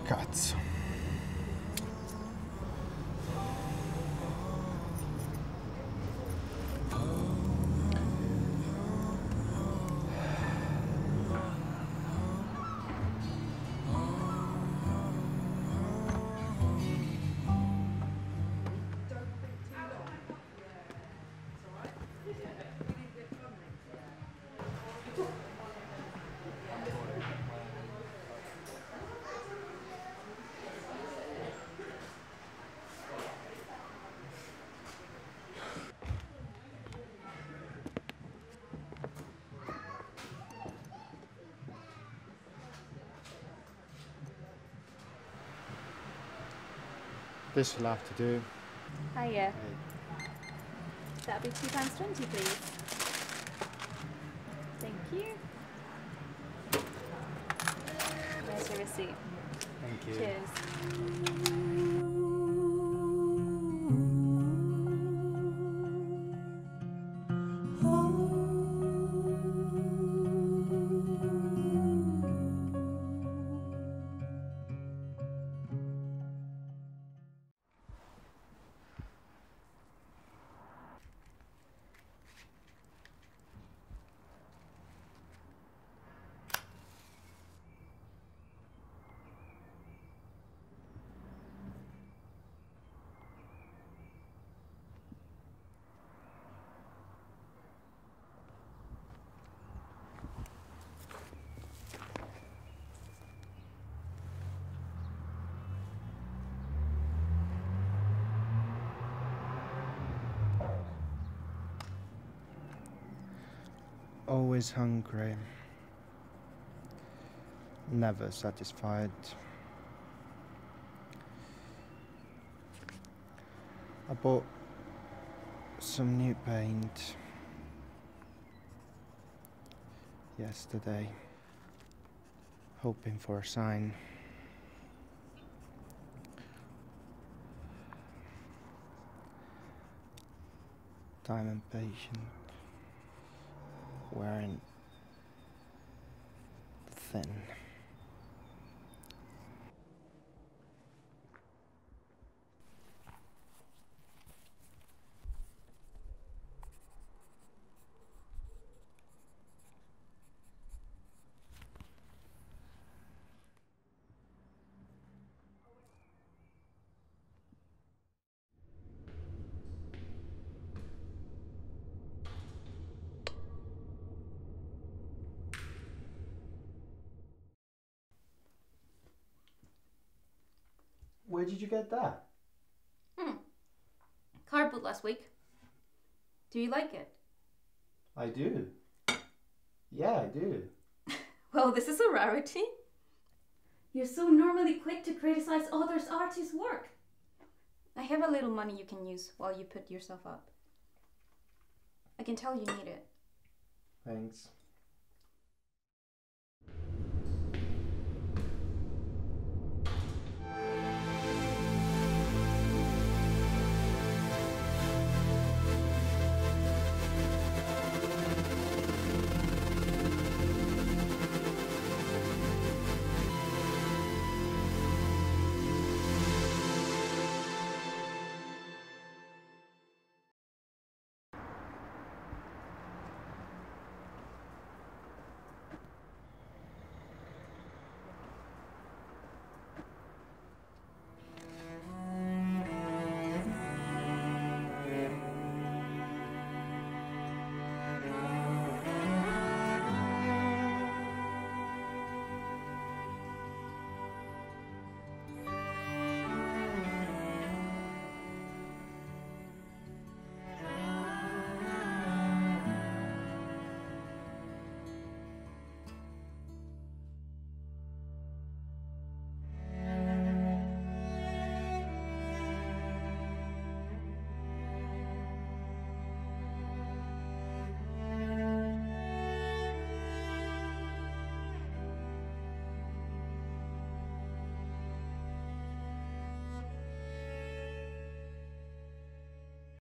cazzo. This will have to do. Hiya. That'll be 2 times 20, please. Thank you. There's your receipt. Thank you. Cheers. Always hungry. Never satisfied. I bought some new paint yesterday, hoping for a sign. Time and patient. Wearing thin. Where did you get that? Cardboard last week. Do you like it? I do. Yeah, I do. Well, this is a rarity. You're so normally quick to criticize others' artists' work. I have a little money you can use while you put yourself up. I can tell you need it. Thanks.